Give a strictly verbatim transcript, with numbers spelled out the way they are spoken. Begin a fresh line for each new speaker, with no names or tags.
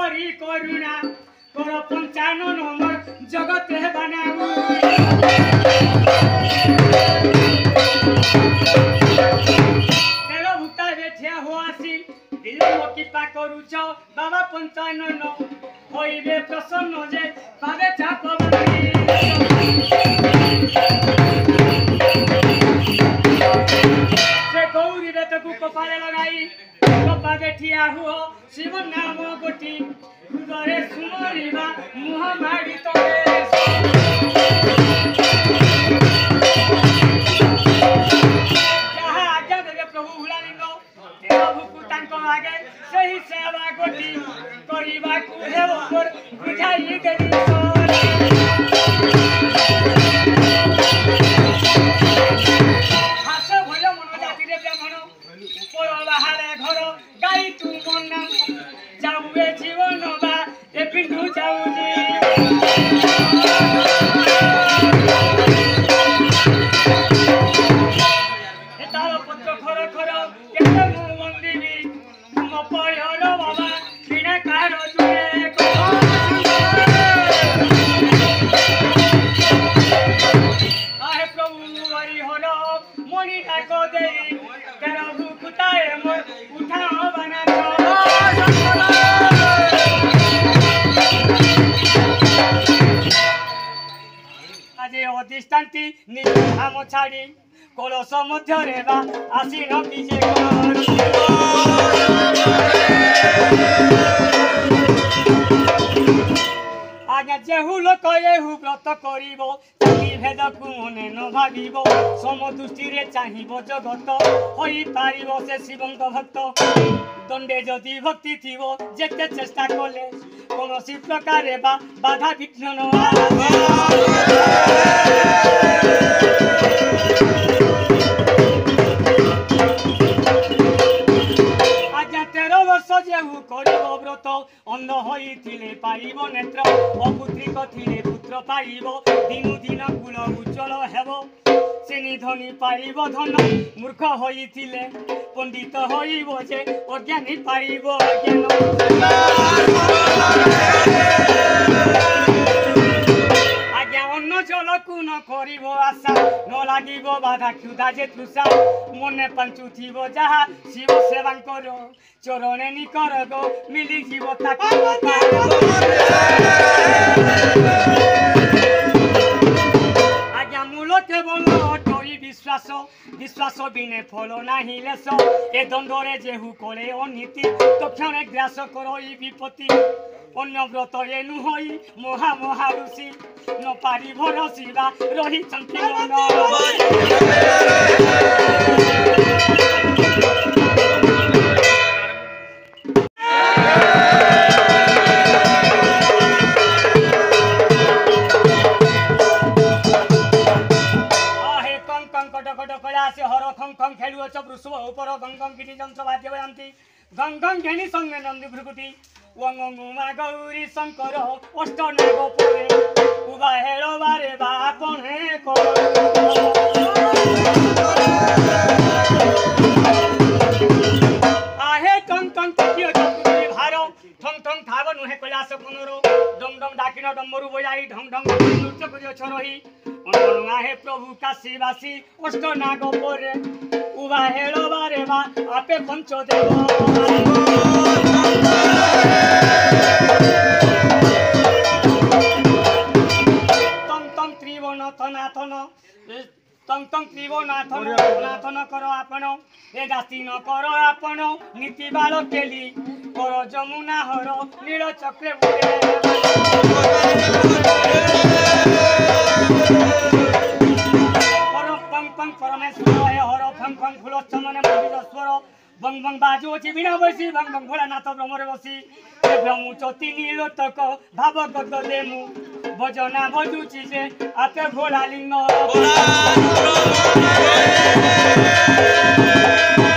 करी करुणा कर पंचानन हमर जगत है बनाऊ तेरो भूता बेठिया हो आसी विलम्ब कृपा करूच बाबा पंचानन होइबे प्रसन्न जे पावे चाप से गौरी बेत को कपाले लगाई कपा बेठिया हुओ शिव नाम गोटी हृदय सुमरिबा मुह माड़ी तोरे जहाँ आज्ञा देवे प्रभु हुलालिंग तेरा भूकु तांको आगे सही सेवा गोटी करिबा कुहे ऊपर बुझाई देली हास भय मन जाति रे ब्राह्मण ऊपर बाहारे घर गाई तू मन नाम जाऊए जीवन बा ए पिंडू जाऊजी ए तार पत्र खर खर केते मु मंदिबी मो पयर बाबा बिना कार जुए आहे प्रभु हरि हर मणि डाक देई तेरा भूखताए मोर उठाओ बना आज अधिष्ठान्ति निज धाम छाड़ी कलश मध्य रेबा आसीन विजय आज्ञा जेहु लोक एहु व्रत करिब जाति भेद को मने न भाबिब सम दृष्टि रे चाहिब जगत होई पारिब से शिवंक भक्त दंडे जदि भक्ति थिबो जेते चेष्टा कले कोनोसी प्रकारे बा बाधा विघ्न न आज्ञा तेरह वर्ष जेहु करिब व्रत अंध होइथिले पाइब नेत्र अपुत्रिक थिले पुत्र पाइब दिनु दिन कुल उज्जवल हेबो से निधनी पाइब धन मूर्ख होइथिले पंडित होइब जे अज्ञानी पाइब ज्ञान आज्ञा अन्न जल कुन करिब आशा न लागिब बाधा क्षुधा जे तृषा मने पंचुथिब जहा शिव सेवा करो चरणे निकर गो मिली जीव ताकि आज्ञा मूल केवल अटई विश्वास विश्वास बिने फल नाही लेस ए दंडरे जेहु कले अनीति तक्षणे ग्रास करो ई विपत्ति अन्य व्रत एनु होई महा महा ऋषि न पारी भरसिबा रही संकीर्ण खेलुअ वृषभ ऊपर गंगं किटी जंस वाद्य बयांती गंगं घेनी संगे नंदी भृकुटी वंगंगुमा गौरी शंकर अष्ट नाग परे उबा हेलो बारे बापणे को आहे टंग टंग कियो जपुरी भार ठंग ठंग थाव नुहे कैलाश पुनरो डम डम डाकिन डमरू बजाई ढंग ढंग नृत्य करियो छरही आहे प्रभु काशीवासी अष्ट नाग परे उबा हेलो बारे बा आपे पंचदेव तम तम त्रिभुवन नाथन तम तम त्रिभुवनाथन नाथन करो आपण ए दासी न करो आपण नीति बाल केली करो जमुना हर नील चक्रे बुले पंग परमेश्वर हे हर फंग फंग फूल चमने मंदिर बंग बंग बाजू अछि बिना बसी बंग बंग भोलानाथ ब्रह्मरे बसी ब्रह्मु चती नीलोतक भाव गद देमु भजना बजुछि जे आपे भोला लिंग